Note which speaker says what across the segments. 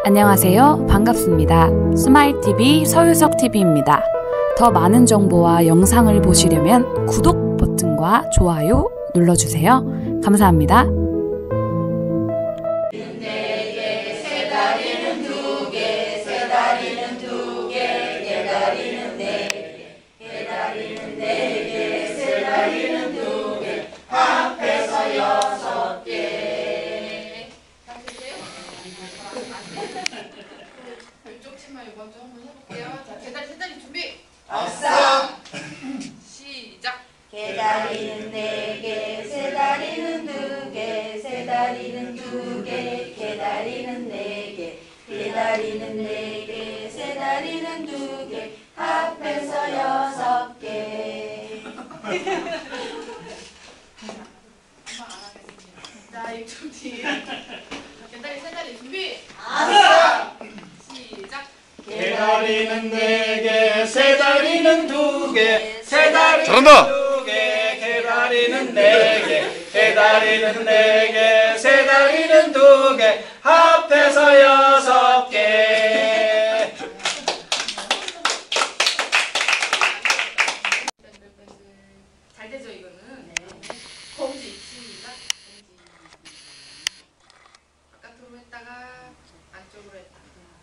Speaker 1: 안녕하세요. 반갑습니다. 스마일TV 서유석TV입니다. 더 많은 정보와 영상을 보시려면 구독 버튼과 좋아요 눌러주세요. 감사합니다.
Speaker 2: 왼쪽 치마 먼저 한번 해볼게요. 자, 개다리 세 다리 준비.
Speaker 3: 아싸!
Speaker 2: 시작.
Speaker 4: 개다리는 네 개, 세 다리는 두 개, 세 다리는 두 개, 개다리는 네 개, 개다리는 네 개, 세 다리는 두 개, 합해서 여섯 개.
Speaker 2: 한번 안 하겠습니다. 자, 이쪽 뒤에. 개다리 세 다리 준비.
Speaker 3: 아싸!
Speaker 2: 시작.
Speaker 3: 개다리는 네 개, 세 다리는 두 개, 세 다리는
Speaker 5: 잘한다!
Speaker 3: 두 개, 개다리는 네 개, 개다리는 네 개, 세 다리는 두 개, 합해서 여섯 개.
Speaker 2: 잘 되죠, 이거는? 검지. 시작. 검지. 바깥으로 했다가 안쪽으로 했다가.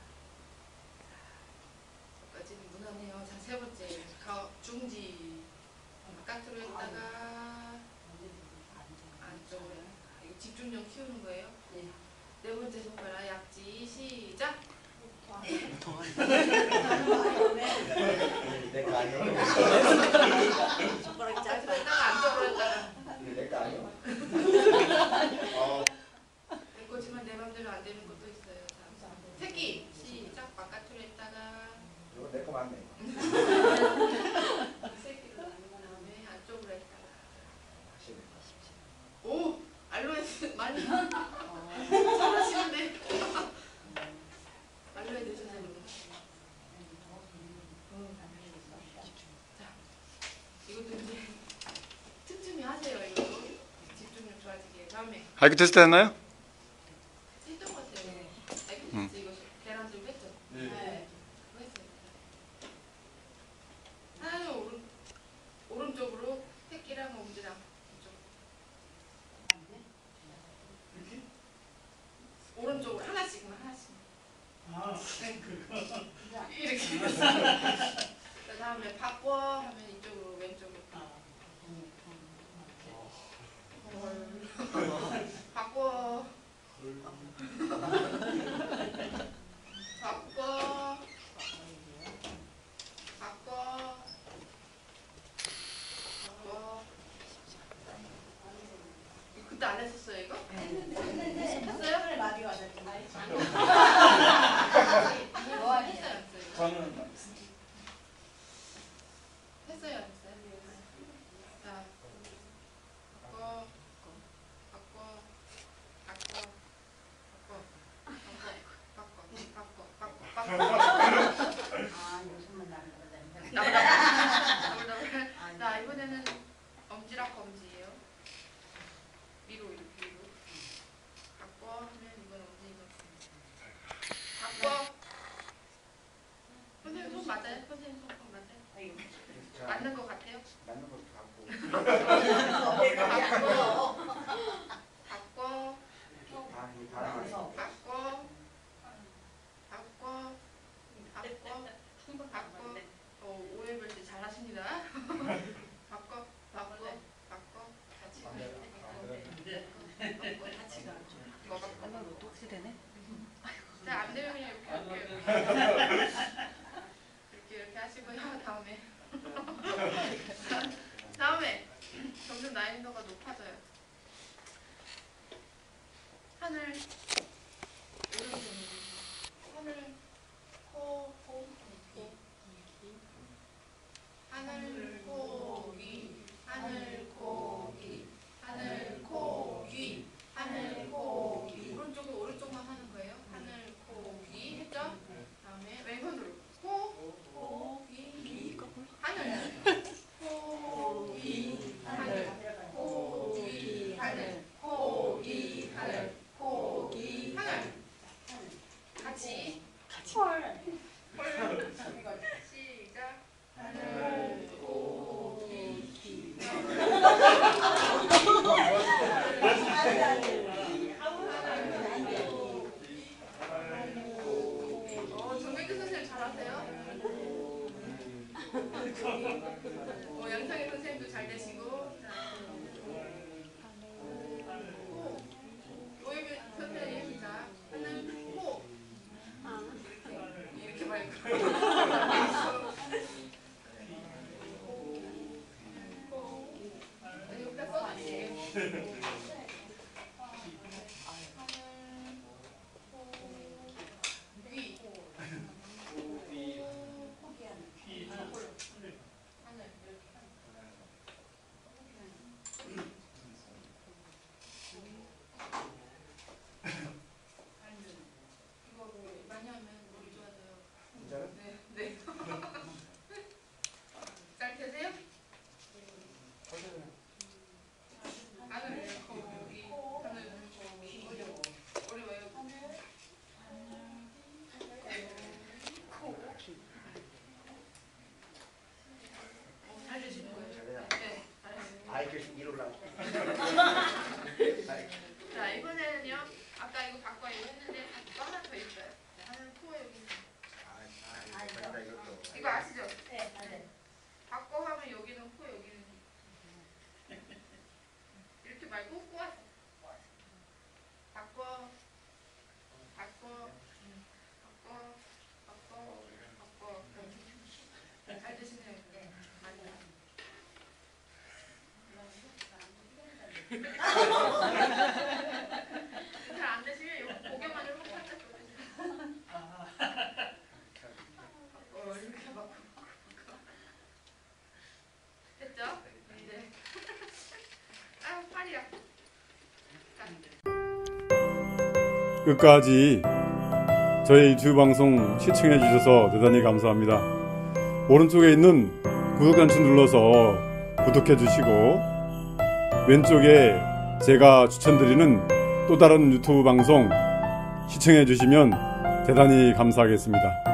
Speaker 2: 여기까지는 무난해요. 자, 세 번째. 중지. 바깥으로 했다가 안쪽으로 했다가. 이거 집중력 키우는 거예요. 네 번째 손가락 약지. 시작.
Speaker 3: 내거 아니에요?
Speaker 2: 손가락이 짧아서 했다가 안쪽으로 했다가.
Speaker 3: 내거 아니에요?
Speaker 2: 내 거지만 내 맘대로 안 되는 것도 있어요. 자, 새끼. 시작. 바깥으로 했다가
Speaker 3: 이거 내거 맞네.
Speaker 2: 새끼를 다음에 안쪽으로 했다가. 오! 알로에 많이 잘하시는데. 알로에 드셨어요. 자, 이것도 이제 틈틈이 하세요. 이거 집중력 좋아지게. 다음에
Speaker 5: 아이큐 테스트 했나요?
Speaker 2: 했던 것 같아요. 이거 계란찜 했죠?
Speaker 3: 네.
Speaker 2: 그거 했어요. 하나는 오른쪽으로 새끼랑 엄지랑 이쪽. 오른쪽으로 하나씩만 하나씩. 이렇게. 그 다음에 바꿔 하면 이쪽으로 왼쪽으로. 바꿔. 바꿔. 바꿔. 그때 안 했었어요 이거? 했어요?
Speaker 4: 라디오 안 했죠.
Speaker 2: 뭐 했어요 안 했어요?
Speaker 3: 저는
Speaker 2: 했어요 안 했어요? 자, 바꿔. 바꿔. 바꿔. 바꿔.
Speaker 4: 요즘은 나는
Speaker 2: 더블. 자, 이번에는 엄지랑 검지예요. 위로. 바꿔 하면 이건 엄지 이건 검지. 바꿔. 선생님 손 맞아요? 선생님 손 맞아요? 맞는 것 같아요?
Speaker 3: 맞는 것도 같고.
Speaker 2: 바꿔. 오해벌지 잘하십니다. 바꿔. 같이 가.
Speaker 4: 또 혹시 되네?
Speaker 2: 자, 안 되면 이렇게. 이렇게 하시고요. 다음에 점점 난이도가 높아져요. 하늘 오른쪽만 하는 거예요. 하늘 고기 했죠? 다음에 왼손으로 고기 하늘 고기 하늘 고기 하늘 고기 하늘 고기 이거 했는데 또 하나 더 있어요. 하나는 코어 여기 있어요. 이거 아시죠?
Speaker 4: 네, 네.
Speaker 2: 바꿔 하면 여기는 코 여기는 이렇게 말고 꼬아서 바꿔 바꿔 잘 드시네요. 네, 맞아요. 잘 안 드시면 이거 고개만 이렇게 살짝 돌리세요. 이렇게 바꿔 됐죠? 네. 아유 팔이야.
Speaker 5: 끝까지 저희 유튜브 방송 시청해 주셔서 대단히 감사합니다. 오른쪽에 있는 구독 단추 눌러서 구독해 주시고 왼쪽에 제가 추천드리는 또 다른 유튜브 방송 시청해 주시면 대단히 감사하겠습니다.